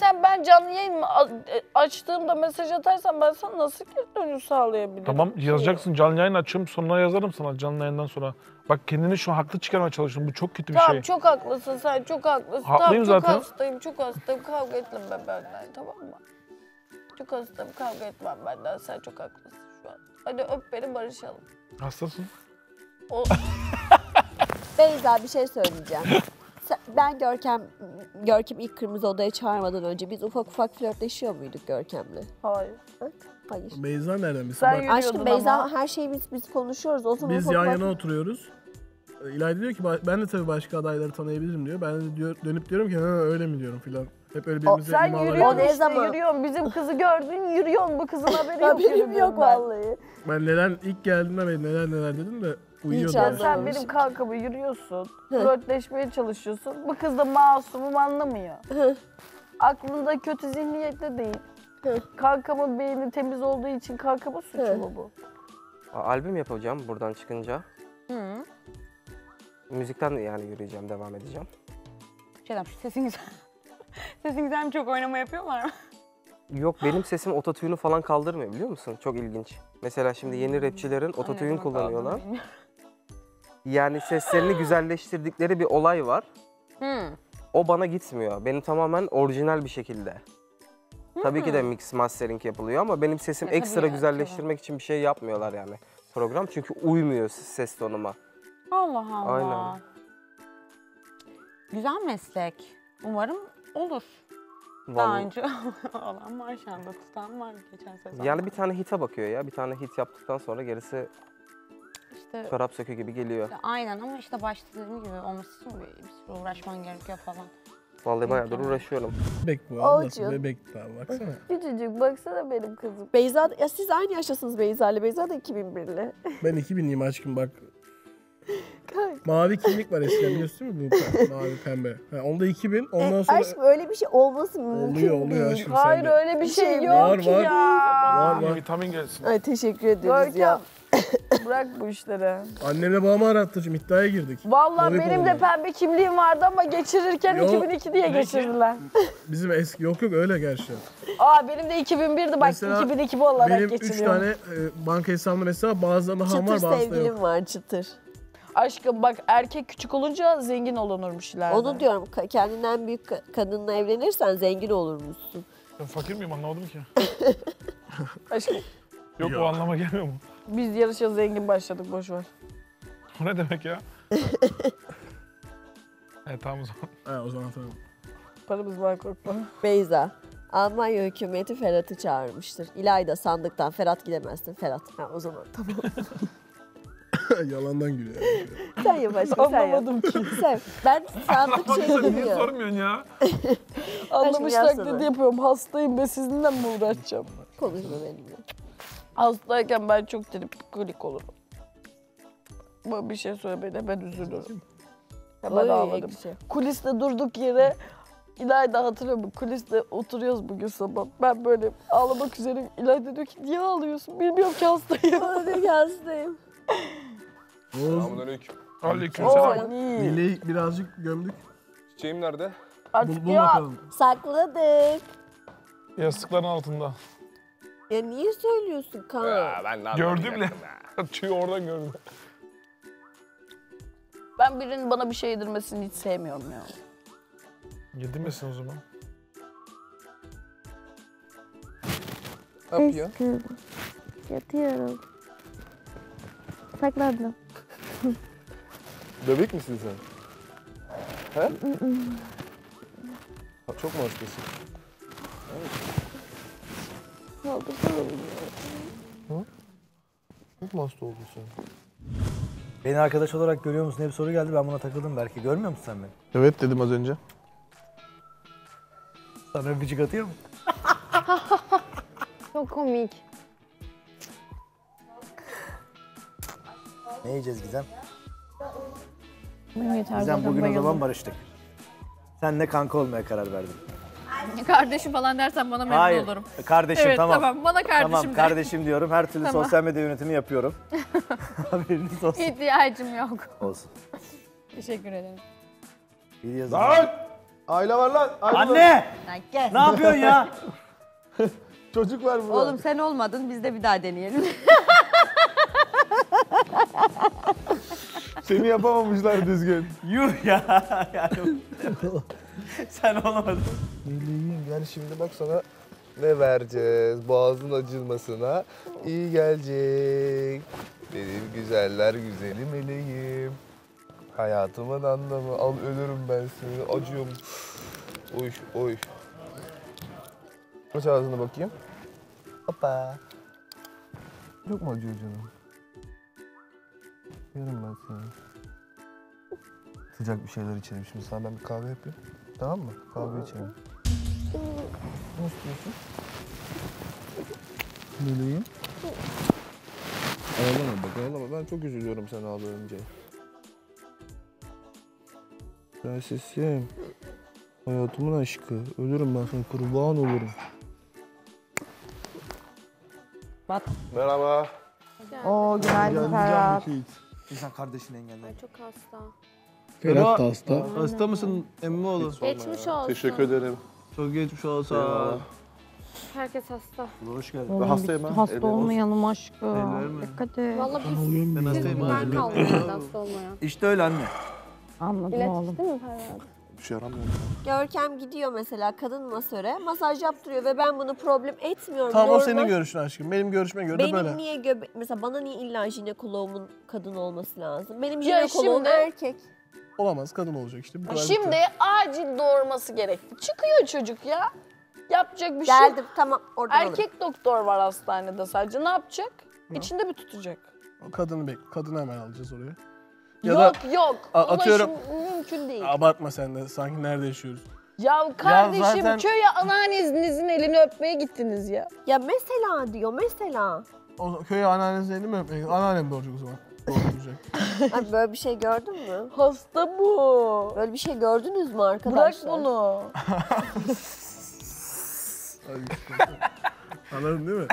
sen ben canlı yayın açtığımda mesaj atarsan ben sana nasıl geri dönüş sağlayabilirim? Tamam yazacaksın, canlı yayın açıyorum, sonra yazarım sana canlı yayından sonra. Bak kendini şu an haklı çıkarmaya çalışıyorsun, bu çok kötü bir Tamam, şey. çok haklısın sen, çok haklısın. Haklıyım tamam, zaten. çok hastayım, kavga etme benden, tamam mı? Çok hastayım, kavga etmem benden, sen çok haklısın şu an. Hadi öp beni, barışalım. Hastasın. Beyza bir şey söyleyeceğim. Ben Görkem ilk Kırmızı Oda'ya çağırmadan önce biz ufak ufak flörtleşiyor muyduk Görkem'le? Hayır. Hayır. Beyza nereden bilsin? Sen Bak, yürüyordun Aşkım Beyza ama. her şeyi biz konuşuyoruz. O zaman biz ufak yan ufak... yana oturuyoruz. İlayda diyor ki ben de tabii başka adayları tanıyabilirim diyor. Ben de dönüp diyorum ki öyle mi diyorum filan. Hep öyle birbirimize Sen imalar yürüyorsun O ne yapıyoruz. işte, zaman? yürüyorsun. Bizim kızı gördün, yürüyorsun. Bu kızın haberi yok. Haberim yürüdüğümden. yok vallahi. Ben neden ilk geldiğimde ben neler dedim de uyuyordum. anlamadım. Sen benim kankamı yürüyorsun, flörtleşmeye çalışıyorsun. Bu kız da masumum, anlamıyor. Aklında kötü zihniyetle değil. Kankamın beyni temiz olduğu için kankamın suçu mu bu? Albüm yapacağım buradan çıkınca. Müzikten yani yürüyeceğim, devam edeceğim. Sesin güzel. Sesin güzel mi? Çok oynama yapıyorlar mı? Yok, benim sesim ototune'u falan kaldırmıyor, biliyor musun? Çok ilginç. Mesela şimdi yeni rapçilerin ototune kullanıyorlar. Yani seslerini güzelleştirdikleri bir olay var. O bana gitmiyor. Benim tamamen orijinal bir şekilde. Tabii ki de mix mastering yapılıyor ama benim sesim ekstra tabii ya, güzelleştirmek için bir şey yapmıyorlar yani program. Çünkü uymuyor ses tonuma. Allah Allah. Aynen. Güzel meslek. Umarım olur. Daha önce olan var şu anda, tutan var geçen sezon. Yani bir tane hit'e bakıyor ya. Bir tane hit yaptıktan sonra gerisi işte, çorap sökü gibi geliyor. aynen ama işte başta dediğim gibi olması için bir sürü uğraşman gerekiyor falan. Vallahi bayağıdır uğraşıyorum. Bebek bu ablası, Olcu. bebek daha baksana. Küçücük, baksana benim kızım. Beyza, ya siz aynı yaştasınız Beyza ile. Beyza da 2001'li. Ben 2000'liyim aşkım bak. Mavi kimlik var eskiden biliyorsun değil mi? Bu mavi pembe. Ha, onda 2000, ondan sonra... Aşkım öyle bir şey olması mümkün Oluyor değil. aşkım Hayır, sende. öyle bir şey yok Var, ki var. ya. Var. Vitamin gelsin. Ay teşekkür ederiz ya. Görkem, bırak bu işleri. Annemle babamı arattıracağım, iddiaya girdik. Vallahi Garip benim oldu. de pembe kimliğim vardı ama geçirirken Yok. 2002 diye geçirdiler. Bizim eski, yok öyle gerçi. Benim de 2001'di bak, Mesela 2002 bu olarak Benim 3 geçiriyorum. tane banka hesabımda mesela bazılarında ham Çıtır var bazılarında yok. sevgilim var çıtır. Aşkım bak, erkek küçük olunca zengin olunurmuş ileride. Onu diyorum, kendinden büyük kadınla evlenirsen zengin olurmuşsun. Ben fakir miyim anlamadım ki. Aşkım, Yok o anlama gelmiyor mu? biz yarışa zengin başladık, boş ver. O ne demek ya? Tamam o zaman. Ha, o zaman tamam. Paramız var, korkma. Beyza, Almanya hükümeti Ferhat'ı çağırmıştır. İlayda sandıktan, Ferhat gidemezsin. Ferhat. Ha, o zaman tamam. Yalandan gülüyor. Sen yap aşkım, sen yap. Anlamadım ki. Sen, ben sandık Niye bilmiyorum. sormuyorsun ya? Anlamış yazsana. taklidi yapıyorum. Hastayım be, sizinle mi uğraşacağım? Konuşma benimle. Hastayken ben çok tripkolik olurum. Bana bir şey söyle, beni hemen üzülürüm. Hemen Oy, ağladım. ekşi. Kuliste durduk yere, İlayda hatırlıyor musun? Kuliste oturuyoruz bugün sabah. Ben böyle ağlamak üzereyim. İlayda diyor ki niye ağlıyorsun? Bilmiyorum ki hastayım. Bana diyor ki hastayım. Selamünaleyküm. Aleykümselam. Dileği birazcık gömdük. Çiçeğim nerede? Artık Bul ya. bakalım. Sakladık. Yastıkların altında. Ya niye söylüyorsun Kaan? Ben ne Gördüm bile. Tüyü oradan gördüm. Ben birinin bana bir şey yedirmesini hiç sevmiyorum ya. Yedirmesin o zaman. Ne yapıyor? Yatıyorum. Sakladım. Bebek misin sen? He? Çok mu hastasın? Çok mu hasta oldun sen? Beni arkadaş olarak görüyor musun diye bir soru geldi. Ben buna takıldım belki. Görmüyor musun sen beni? Evet dedim az önce. Sana öpücük atıyor mu? Çok komik. Ne yiyeceğiz Gizem? Yeter, Gizem bugün o zaman barıştık. Senle kanka olmaya karar verdim. Kardeşim falan dersen bana memnun Hayır. olurum. Kardeşim Evet tamam. bana kardeşim Tamam de. kardeşim diyorum. Her türlü Tamam. sosyal medya yönetimi yapıyorum. Haberiniz olsun. İhtiyacım yok. Olsun. Teşekkür ederim. Bir yazın. Lan! Aile var lan. Aile var. Anne! Lan gel. Ne yapıyorsun ya? Çocuk var burada. Oğlum sen olmadın biz de bir daha deneyelim. Seni yapamamışlar düzgün. Yuh ya. Sen olamadın. Meleğim gel şimdi bak sana ne vereceğiz boğazın acılmasına iyi gelecek. Benim güzeller güzeli meleğim. Hayatımın anlamı. Al ölürüm ben seni. Acıyorum. Oy oy. Aç ağzını bakayım. Hoppa. Çok mu acıyor canım? Yerim ben seni. Sıcak bir şeyler içelim şimdi. Sana ben bir kahve yapayım. Tamam mı? Kahve içelim. Ne istiyorsun? Meleğim. Ağlama bak ağlama. Ben çok üzülüyorum sen ağlayınca. Prensesim. Hayatımın aşkı. Ölürüm ben sana kurban olurum. Bak. Merhaba. Oo günaydın Ferhat. İnsan kardeşini engeller. Çok hasta. Ferhat da hasta. Hasta mısın emmi oğlu? Geçmiş olsun. Teşekkür ederim. Çok geçmiş olsa. Eyvallah. Herkes hasta. Hoş geldin. Ben hastayım ha. Hasta Ellerim olmayalım aşkım. Eller mi? Dikkat et. Vallahi Ben hastayım ben abi. kaldım hasta olmayan. İşte öyle anne. Anladım İlaç oğlum. içti mi Ferhat? Bir şey yaramıyor. Görkem gidiyor mesela kadın masöre masaj yaptırıyor ve ben bunu problem etmiyorum. Tamam o Normal. senin görüşün aşkım. Benim görüşüme göre de Benim böyle. niye mesela bana niye illa jinekoloğumun kadın olması lazım? Benim Ya jinekoloğum şimdi- erkek. Olamaz kadın olacak işte. Bu kadar Şimdi biter. acil doğurması gerekti. Çıkıyor çocuk ya. Yapacak bir şey yok. Geldim tamam oradan alırım. Erkek doktor var hastanede sadece. Ne yapacak? İçinde mi tutacak? O kadını hemen alacağız oraya. Yok. atıyorum- Ulaşım mümkün değil. Abartma sen de sanki nerede yaşıyoruz. Ya kardeşim zaten- köye anneannenizin elini öpmeye gittiniz ya. Ya mesela diyor mesela. O köye anneannenizin elini mi öpmek? Anneannem doğuracak o zaman. Doğuracak. Ay, böyle bir şey gördün mü? Hasta bu. Böyle bir şey gördünüz mü Bırak arkadaşlar? bunu. Anladın değil mi?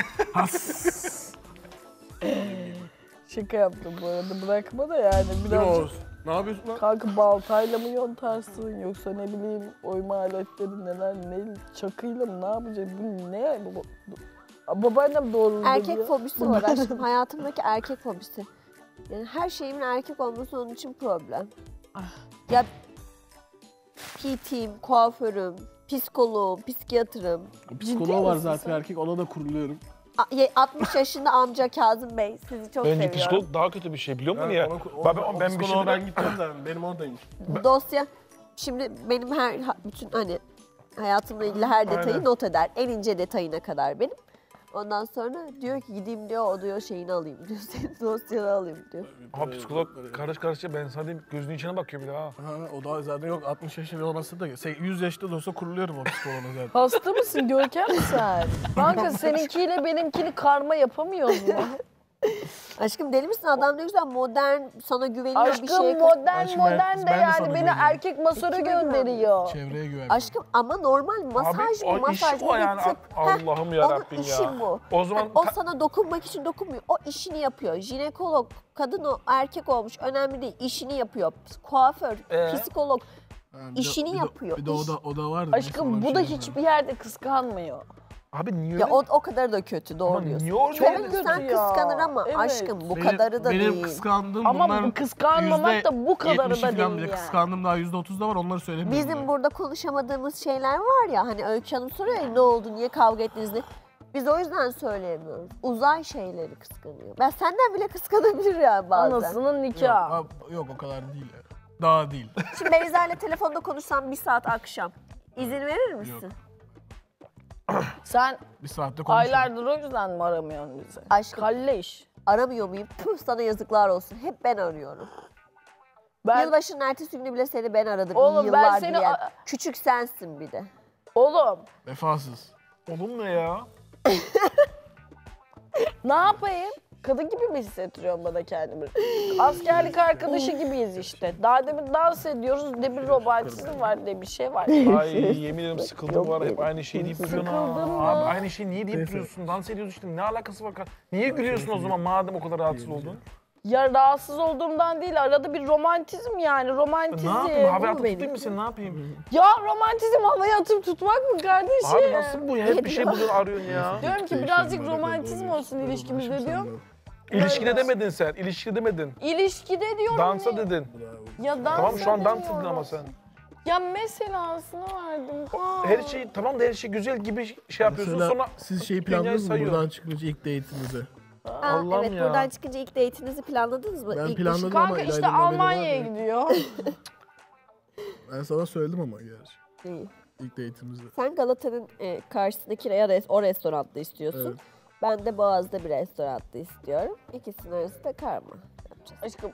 Şaka yaptım bu arada. Bırakma da yani. Değil mi Biraz Oğuz? Ne yapıyorsun lan? kanka baltayla mı yontarsın yoksa ne bileyim oyma aletleri neler ne çakıyla mı ne yapacak bu ne bu? Babaannem doğruladı Erkek ya. fobisi var aşkım. Hayatımdaki erkek fobisi. Yani her şeyimin erkek olması onun için problem. Ya PT'm, kuaförüm, psikoloğum, psikiyatrım. Psikoloğu var misin zaten sen? erkek. Ona da kuruluyorum. 60 yaşında amca Kazım Bey. Sizi çok Bence seviyorum. psikolog daha kötü bir şey biliyor musun ya? Ben bir psikoloğa şey ben gittim zaten. Benim oradaymış. Bu dosya şimdi benim bütün hani hayatımla ilgili her detayı Aynen. not eder. En ince detayına kadar benim. Ondan sonra diyor ki gideyim diyor o diyor şeyini alayım diyor. Senin dosyanı alayım diyor. Ama psikolog karış karışça ben sana diyeyim, gözünün içine bakıyor bir daha. Ha, o da zaten yok 60 yaşında olması da 100 yaşında da olsa kuruluyorum o psikoloğuna zaten. Hasta mısın Görkem sen? Kanka seninkiyle benimkini karma yapamıyoruz mu? Aşkım deli misin? Adam ne güzel modern, sana güveniyor bir Aşkım şey. modern Aşkım, modern de ben de yani sana beni güveniyorum. erkek masöre gönderiyor. Çevreye güven. Aşkım ama normal masaj bu, o masaj iş bu o bir yani. tıp. Allah'ım yarabbim Onun ya. işi bu. O zaman Yani o sana dokunmak için dokunmuyor. O işini yapıyor. Jinekolog, kadın o erkek olmuş önemli değil. İşini yapıyor. Kuaför, psikolog Ha, bir de- işini bir de- yapıyor. Bir de o da var. Aşkım bu da hiçbir yerde kıskanmıyor. abi niye Ya öyle? o kadar da kötü doğru Ama diyorsun. niye öyle? Çok Çoğu kötü insan ya. kıskanır ama Evet. aşkım bu kadarı da benim değil. kıskandığım Ama bunların bu kıskanmamak da bu kadarı da %70 falan değil bile yani. kıskandığım daha %30 da var onları söylemiyorum. Bizim bile. burada konuşamadığımız şeyler var ya hani Öykü Hanım soruyor ya ne oldu niye kavga ettiniz diye. Biz o yüzden söyleyemiyoruz. Uzay şeyleri kıskanıyor. Ben senden bile kıskanabilir ya bazen. Anasının Yok, nikahı. yok o kadar değil. Daha değil. Şimdi Beyza ile telefonda konuşsam 1 saat akşam. İzin verir misin? Sen Bir saatte konuşalım. aylardır o yüzden mi aramıyorsun bizi? Aşkım Kalleş. aramıyor muyum? Püh sana yazıklar olsun. Hep ben arıyorum. Ben, Yılbaşının ertesi günü bile seni ben aradım. Oğlum, İyi ben yıllar seni dileyen. a- Küçük sensin bir de. oğlum Vefasız. Oğlum ne ya? ne yapayım? Kadın gibi mi hissettiriyorsun bana kendimi? Askerlik arkadaşı gibiyiz işte. Daha demin dans ediyoruz, ne bir romantizm var, ne bir şey var. Ay yemin ederim sıkıldım var hep aynı şeyi deyip duruyorsun. Sıkıldın mı? Abi aynı şeyi niye deyip duruyorsun? Dans ediyoruz işte ne alakası var? Niye gülüyorsun o zaman madem o kadar rahatsız oldun? Ya rahatsız olduğumdan değil, arada bir romantizm yani, romantizm. Ne yapayım? Havaya o atıp benim. tutayım mı seni? Ne yapayım? Ya romantizm havaya atıp tutmak mı kardeşim? Abi nasıl bu? Hep bir şey buluyorsun, arıyorsun ya. Diyorum ki birazcık romantizm olsun ilişkimizde diyorum. İlişkide demedin sen. İlişkide demedin. İlişkide diyorum. Dansa dedin. Ya dans Tamam şu an dans demiyorum. dedin ama sen. Ya meselasını verdim. Her şey tamam da her şey güzel gibi şey yapıyorsun Mesela sonra siz şeyi dünyayı planladınız mı sayıyor. buradan çıkınca ilk date'inizi? Allah'ım evet ya. buradan çıkınca ilk date'inizi planladınız mı? Ben İlk planladım ama Kanka işte İlayda'nın haberi var Almanya'ya ya. gidiyor. Ben sana söyledim ama gerçi. İyi. İlk date'imizde. Sen Galata'nın karşısındaki o restoranda istiyorsun. Evet. Ben de Boğaz'da bir restoranda istiyorum. İkisinin arasında karma yapacağız. Aşkım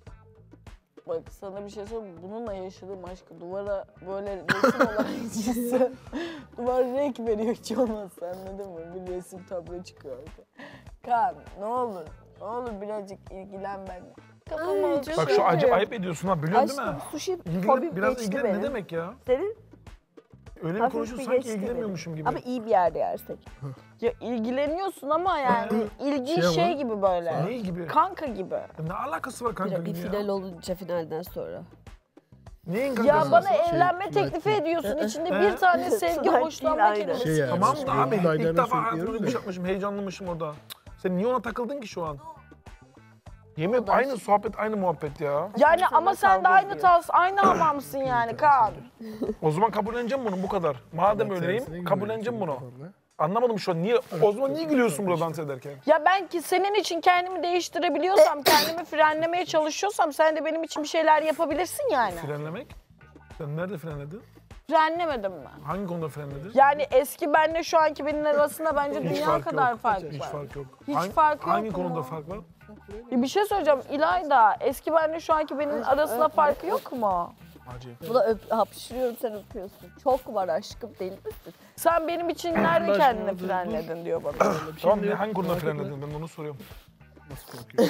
bak sana bir şey söyleyeyim mi? Bununla yaşadığım aşkı duvara böyle resim olarak çizse duvar renk veriyor hiç olmazsa, anladın mı? Bir resim tablo çıkıyor orada. Kaan ne olur birazcık ilgilen benimle. Kafamı Ay, alacak. Bak şu acı ayıp ediyorsun ha biliyorsun değil Aşkım mi? sushi İlgilen, fobim biraz geçti ilgilen benim. ne demek ya? Senin Öyle bir hafif konuşuyorsun bir sanki geçti ilgilenmiyormuşum benim. gibi. Ama iyi bir yerde yersek. Ya ilgileniyorsun ama yani ilgi Şey şey, ama- gibi böyle. Ne gibi? Kanka gibi. Ne alakası var kanka Bir gibi final ya? olunca finalden sonra. Neyin kankası? Ya bana Şey, evlenme Twilight'ın- teklifi ediyorsun. İçinde bir tane sevgi, Twilight'ın hoşlanma aynen. kelimesi. Şey yani. Tamam Biz da abi Twilight'ın ilk defa sürekli hayatımda diyoruz bir şey ya. yapmışım, heyecanlanmışım orada. Sen niye ona takıldın ki şu an? Yemin O da aynı sohbet, aynı muhabbet ya. Yani Sonra ama sen de kavga aynı ediyor. tas, aynı hamamsın yani Kaan. O zaman kabulleneceğim bunu bu kadar. Madem Bak, öyleyim, senin kabulleneceğim gibi bunu. kafanda. Anlamadım şu an niye, o zaman niye gülüyorsun burada dans ederken? Ya ben ki senin için kendimi değiştirebiliyorsam, kendimi frenlemeye çalışıyorsam sen de benim için bir şeyler yapabilirsin yani. Frenlemek? Sen nerede frenledin? Frenlemedim ben. Hangi konuda frenledin? Yani eski benle şu anki benim arasında bence Hiç dünya fark kadar yok. fark Hiç var. fark yok. Hiç hangi, fark yok Hangi mu? konuda fark var? Bir şey söyleyeceğim İlayda, eski benle şu anki benim arasında farkı yok mu? Acayip. Buna hapşırıyorum sen öpüyorsun. Çok var aşkım deli misin? Sen benim için nerede kendini frenledin diyor bana. Tamam hangi konuda frenledin? Ben onu soruyorum. Nasıl korkuyor?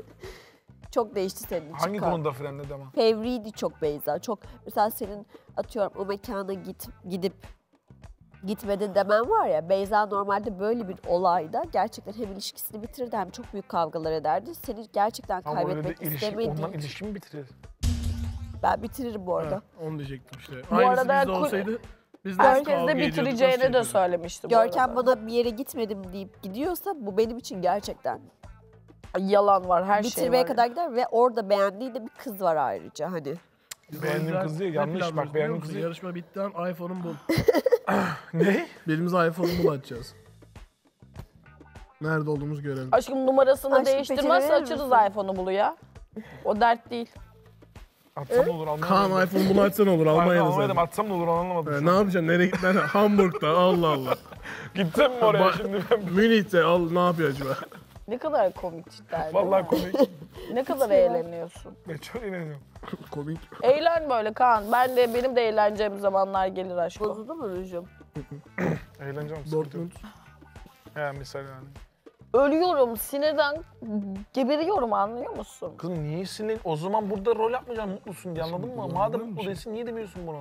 Çok değişti senin için. Hangi Kaan. konuda frenledi ama? Fevriydi çok Beyza. Çok mesela senin atıyorum o mekana gidip gitmedin demen var ya. Beyza normalde böyle bir olayda gerçekten hem ilişkisini bitirirdi hem çok büyük kavgalar ederdi. Seni gerçekten Ama öyle kaybetmek de ilişki, istemediği ondan için. ilişki mi bitirir? Ben bitiririm bu arada. Ha, onu diyecektim işte. Bu Aynısı arada bizde olsaydı biz de Herkes kavga de ediyorduk, bitireceğini nasıl de yapıyorduk? söylemişti bu Görkem arada. bana bir yere gitmedim deyip gidiyorsa bu benim için gerçekten Yalan var, her şey bitirmeye var. kadar gider ve orada beğendiği de bir kız var ayrıca hani. Biz Beğendiğim o yüzden kız değil, ne yanlış planlıyoruz bak, biliyor beğendiğim musun? kız değil. Yarışma bitti an iPhone'un bul. Ne? Birimize iPhone'u açacağız. Nerede olduğumuzu görelim. Aşkım numarasını Aşkım, değiştirmezse becerebilir açarız misin? iPhone'u buluya. O dert değil. Atsam ne olur anlamadım. Kaan iPhone bunu açsan olur Almanya'da Almanya'da sen. atsam ne olur anlamadım. şu Ne an. yapacaksın? Nereye gittin? Hamburg'da. Allah Allah. Gitsem mi oraya Bak- şimdi ben? Münih'te al ne yapıyor acaba? Ne kadar komik cidden. Vallahi komik. Ne kadar eğleniyorsun. Ben çok eğleniyorum. Komik. Eğlen böyle Kaan. Benim de eğleneceğim zamanlar gelir aşkım. Bozuldu mu rujum? Eğleneceğim. sıkıntı yok. Dortmund. He misal yani. Ölüyorum sinirden, geberiyorum anlıyor musun? Kızım niye sinir? O zaman burada rol yapmayacaksın mutlusun diye anladın mı? Anladım, Madem anladım. mutlu değilsin niye demiyorsun bunu?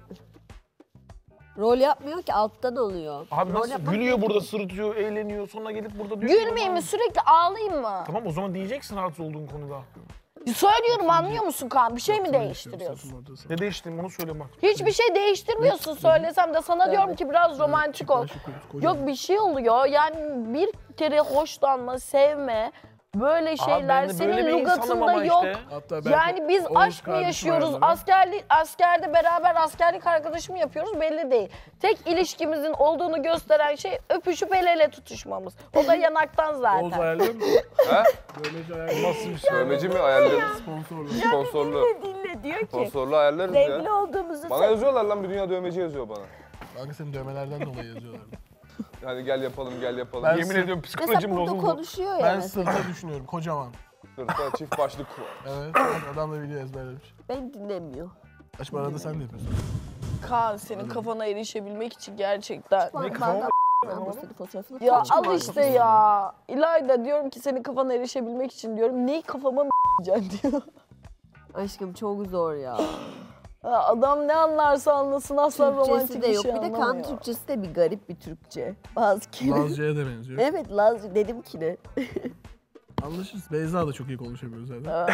Rol yapmıyor ki alttan alıyor. Abi Rol nasıl yapmak gülüyor değil. burada sırıtıyor, eğleniyor sonra gelip burada diyor ki Gülmeyeyim mi bana- sürekli ağlayayım mı? Tamam o zaman diyeceksin rahatsız olduğun konuda. Söylüyorum anlıyor musun Kaan? Bir şey mi Safın değiştiriyorsun? ortasında. Ne değiştireyim onu söyle bak. Hiçbir şey değiştirmiyorsun söylesem de sana diyorum ki biraz romantik ol. Yok bir şey oluyor yani bir kere hoşlanma, sevme böyle şeyler ben de böyle senin bir insanım lügatında ama yok. işte. Hatta ben Yani biz Oğuz aşk mı kardeşim yaşıyoruz, ayarladı. askerde beraber askerlik arkadaşı mı yapıyoruz belli değil. Tek ilişkimizin olduğunu gösteren şey öpüşüp el ele tutuşmamız. O da yanaktan Oğuz zaten. ayarlıyor musun? Ha? Böylece ayarlıyor. Nasıl bir şey? Dövmeci mi ayarlıyoruz? Sponsorlu. Sponsorlu. Dinle diyor ki Sponsorlu ayarlarız sevgili ya. olduğumuzu Bana yazıyorlar lan bir dünya dövmeci yazıyor bana. Kanka senin dövmelerden dolayı yazıyorlar. Hani gel yapalım gel yapalım. Ben Yemin sır- ediyorum mesela psikolojim burada bozuldu. konuşuyor ya. Ben mesela. sırta düşünüyorum kocaman. Sırta çift başlık var. Evet adam da video ezberlemiş. Beni dinlemiyor. Aç bu arada sen de yapıyorsun. Kaan senin kafana erişebilmek için gerçekten. Bana kafama ben bu senin fotoğrafını Ya kaçırmam al işte lazım. ya. İlayda diyorum ki senin kafana erişebilmek için diyorum. Neyi kafama mı diyeceksin diyor. Aşkım çok zor ya. Ha, adam ne anlarsa anlasın asla Türkçesi romantik de bir yok. şey Bir de kan anlamıyor. Türkçesi de bir garip bir Türkçe. Bazı kelime. Lazca'ya da benziyor. Evet Lazca dedim ki ne? Anlaşırız. Beyza da çok iyi konuşamıyor zaten.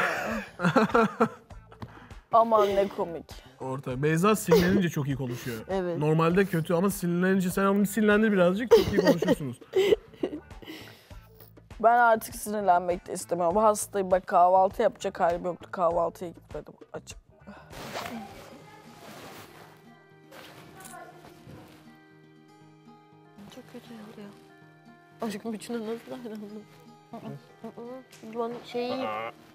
Aman ne komik. Orta. Beyza sinirlenince çok iyi konuşuyor. Evet. Normalde kötü ama sinirlenince sen onu sinirlendir birazcık çok iyi konuşuyorsunuz. Ben artık sinirlenmek de istemiyorum. Hastayım. Bak kahvaltı yapacak halim yoktu. Kahvaltıya gitmedim. Açık. Çok kötü oluyor. Aşkım içine nasıl dayanamam? Bana şeyi...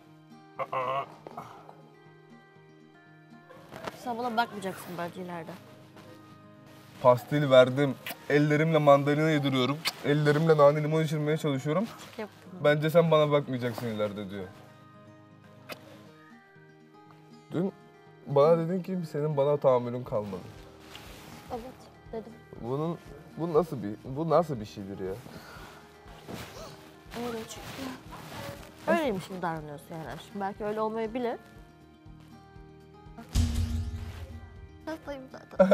Sen bana bakmayacaksın bence ileride. Pastili verdim. Ellerimle mandalina yediriyorum. Ellerimle nane limon içirmeye çalışıyorum. Yaptım. Bence sen bana bakmayacaksın ileride diyor. Dün bana dedin ki senin bana tahammülün kalmadı. Evet dedim. Bu nasıl bir şeydir ya? Öyle çünkü. Öyleymiş gibi davranıyorsun yani. Şimdi belki öyle olmayabilir. Hastayım zaten.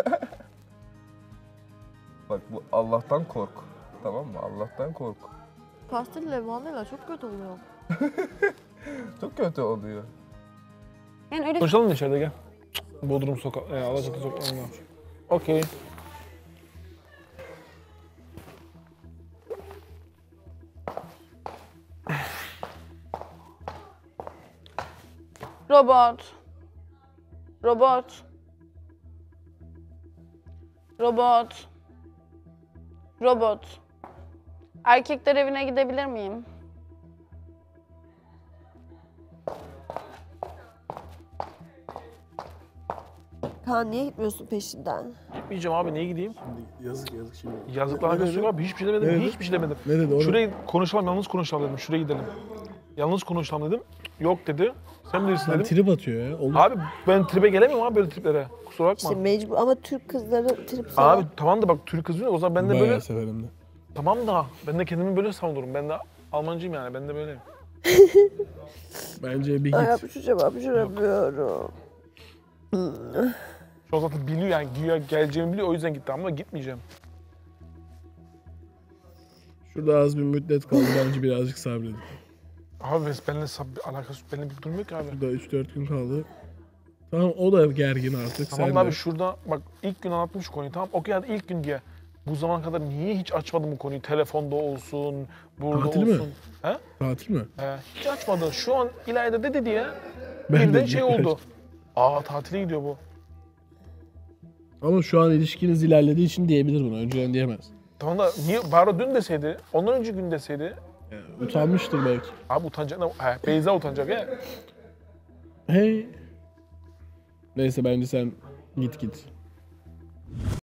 Bak bu Allah'tan kork. Tamam mı? Allah'tan kork. Pastille mandalina çok kötü oluyor. Çok kötü oluyor. Yani öyle Konuşalım mı içeride gel. Bodrum sokak, Alaçatı sokağında. Okey. Robot. Robot. Robot. Robot. Erkekler evine gidebilir miyim? Kaan niye gitmiyorsun peşinden? Gitmeyeceğim abi, niye gideyim? Yazık şimdi. Yazıkla alakası yok abi, hiçbir şey demedim, Ne dedi? hiçbir şey demedim. Ne dedi oğlum? Şuraya konuşalım, yalnız konuşalım dedim, şuraya gidelim. Yalnız konuşalım dedim, yok dedi. Sen bilirsin Sen dedim. trip atıyor ya. Olur. Abi ben tribe gelemiyorum abi böyle triplere, kusura bakma. İşte mecbur ama Türk kızları trip sever. Abi tamam da bak Türk kızı o zaman ben de Bayağı böyle... severim de. Tamam da ben de kendimi böyle savunurum, ben de Almancıyım yani, ben de böyleyim. Bence bir Ay git. hapşuramıyorum. Şu an zaten biliyor yani, güya geleceğimi biliyor, o yüzden gitti ama gitmeyeceğim. Şurada az bir müddet kaldı. Bence birazcık sabredin. Abi benimle alakası, benimle bir durum yok ki abi. Şurada 3-4 gün kaldı. Tamam o da gergin artık. Tamam sen da abi de. şurada bak ilk gün anlatmış konuyu, tamam okey hadi ilk gün diye. Bu zamana kadar niye hiç açmadın bu konuyu? Telefonda olsun, burada Tatil mi? olsun. He? Tatil mi? Hiç açmadın. Şu an İlayda dedi diye Ben birden de şey oldu. Tatile gidiyor bu. Ama şu an ilişkiniz ilerlediği için diyebilir bunu. Önceden diyemez. Tamam da niye bari dün deseydi, ondan önce gün deseydi. Yani utanmıştır belki. Abi utanacak ne? Beyza utanacak ya. Hey. Neyse bence sen git.